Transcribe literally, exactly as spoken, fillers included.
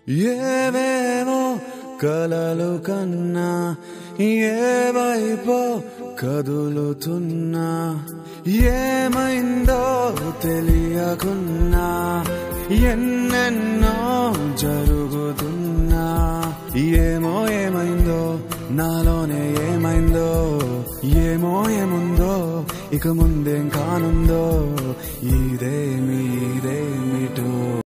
ఏవేవో కలలు కన్నా ఏ వైపో కదులుతున్నా ఏమైందో తెలియకున్నా ఎన్నెన్నో జరుగుతున్నా ఏమో ఏమైందో నాలోనే ఏమైందో ఏమో ఏముందో ఇక ముందేం కానుందో ఇదేమి ఇదేమిటో